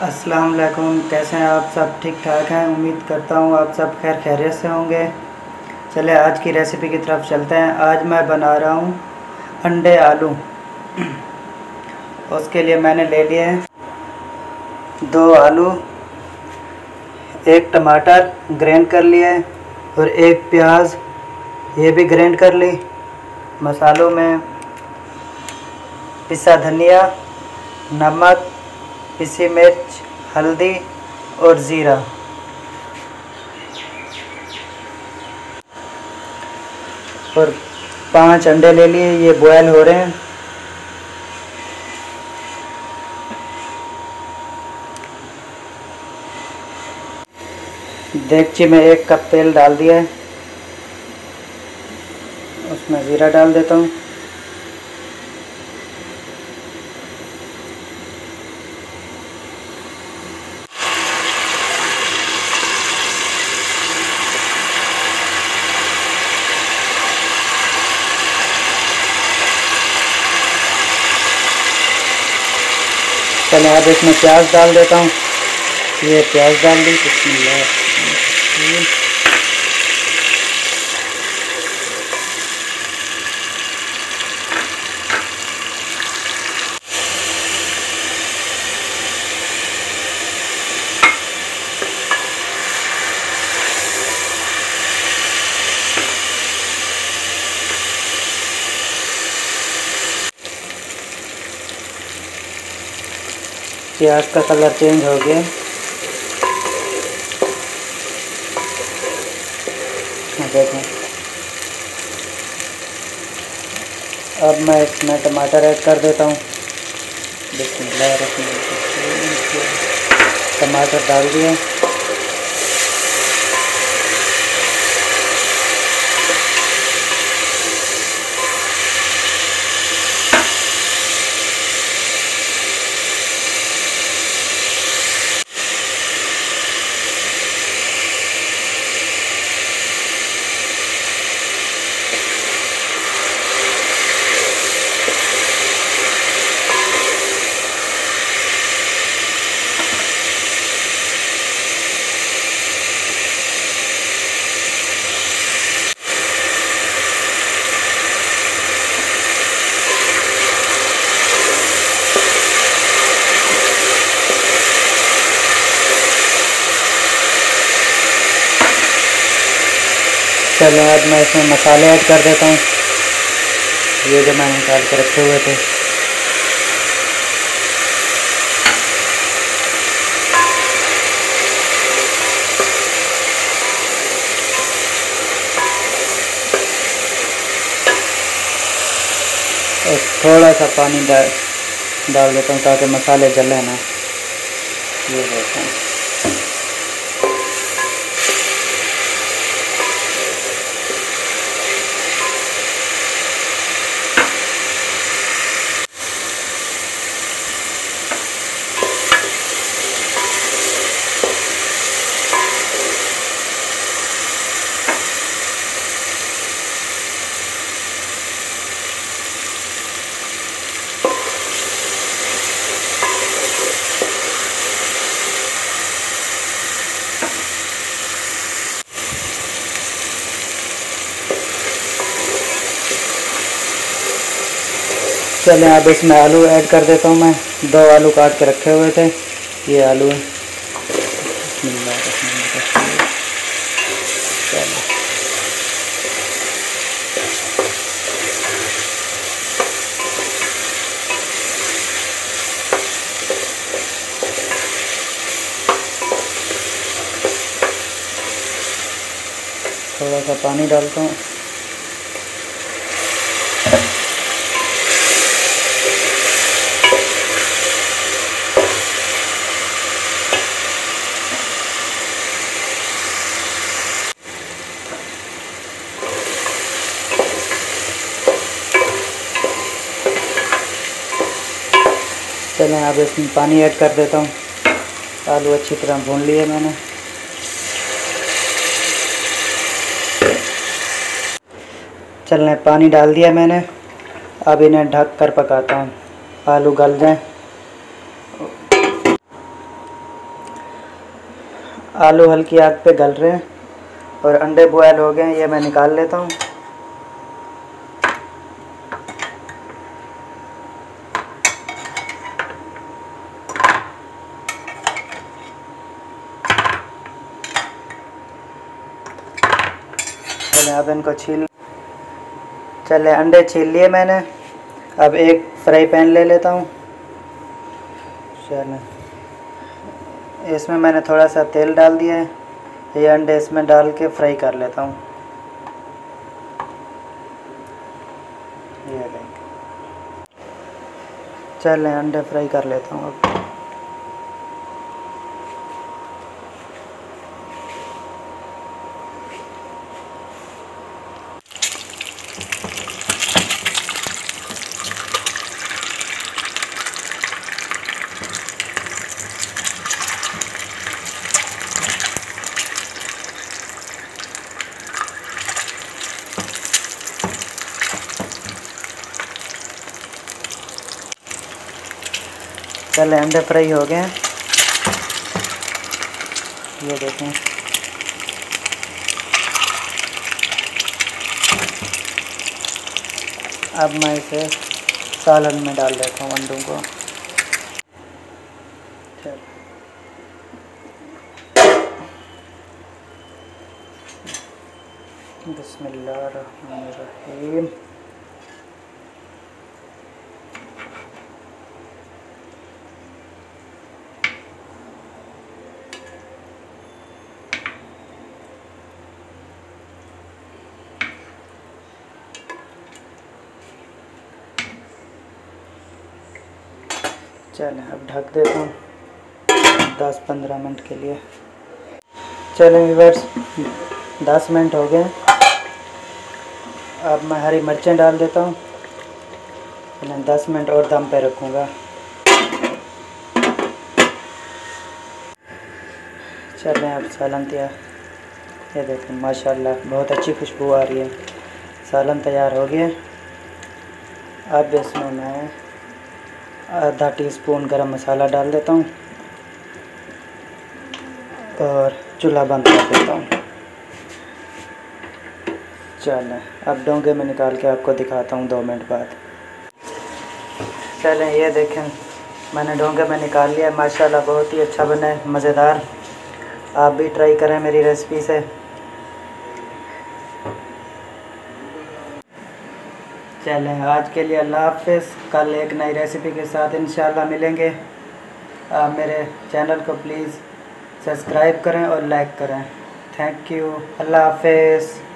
अस्सलाम वालेकुम। कैसे हैं आप सब? ठीक ठाक हैं। उम्मीद करता हूँ आप सब खैर खैरियत से होंगे। चले आज की रेसिपी की तरफ चलते हैं। आज मैं बना रहा हूँ अंडे आलू। उसके लिए मैंने ले लिए हैं 2 आलू, 1 टमाटर ग्राइंड कर लिए और 1 प्याज ये भी ग्राइंड कर ली। मसालों में पिसा धनिया, नमक, पिसी मिर्च, हल्दी और ज़ीरा। और 5 अंडे ले लिए, ये बॉयल हो रहे हैं। देगची में 1 कप तेल डाल दिया है, उसमें ज़ीरा डाल देता हूँ। चलो अब इसमें प्याज डाल देता हूँ। ये प्याज डाल दी। बिस्मिल्लाह। प्याज का कलर चेंज हो गया। देखें, अब मैं इसमें टमाटर ऐड कर देता हूँ। टमाटर डाल दिया। चलो अब मैं इसमें मसाले ऐड कर देता हूँ, ये जो मैंने निकाल के रखे हुए थे। और थोड़ा सा पानी डाल देता हूँ ताकि मसाले जले ना। ये देखते हैं। चलें अब इसमें आलू ऐड कर देता हूँ। मैं 2 आलू काट के रखे हुए थे, ये आलू है। थोड़ा सा पानी डालता हूँ। चलें अब इसमें पानी ऐड कर देता हूँ। आलू अच्छी तरह भून लिए मैंने। चलें पानी डाल दिया मैंने। अब इन्हें ढक कर पकाता हूँ, आलू गल जाएं। आलू हल्की आग पे गल रहे हैं और अंडे बॉयल हो गए हैं, ये मैं निकाल लेता हूँ। चले अब इनको चले अंडे छील लिए मैंने। अब एक फ्राई पैन ले लेता हूँ। चले इसमें मैंने थोड़ा सा तेल डाल दिया है, ये अंडे इसमें डाल के फ्राई कर लेता हूँ। ये देखें, चलें अंडे फ्राई कर लेता हूँ अब। चले अंडे फ्राई हो गए हैं, ये देखें। अब मैं इसे सालन में डाल देता हूँ अंडों को। बिस्मिल्लाहिर्रहमानिर्रहीम। चलें अब ढक देता हूँ 10-15 मिनट के लिए। चलें व्यूअर्स 10 मिनट हो गए। अब मैं हरी मिर्चें डाल देता हूँ। मैं 10 मिनट और दम पे रखूँगा। चलें अब सालन तैयार, ये देखें माशाल्लाह बहुत अच्छी खुशबू आ रही है। सालन तैयार हो गया। अब इसमें मैं आधा टीस्पून गरम मसाला डाल देता हूँ और चूल्हा बंद कर देता हूँ। चलें अब डोंगे में निकाल के आपको दिखाता हूँ 2 मिनट बाद। चलें ये देखें मैंने डोंगे में निकाल लिया। माशाल्लाह बहुत ही अच्छा बना है, मज़ेदार। आप भी ट्राई करें मेरी रेसिपी से। चलें आज के लिए अल्लाह हाफ़िज़। कल एक नई रेसिपी के साथ इंशाल्लाह मिलेंगे। आप मेरे चैनल को प्लीज़ सब्सक्राइब करें और लाइक करें। Thank you. अल्लाह हाफ़िज़।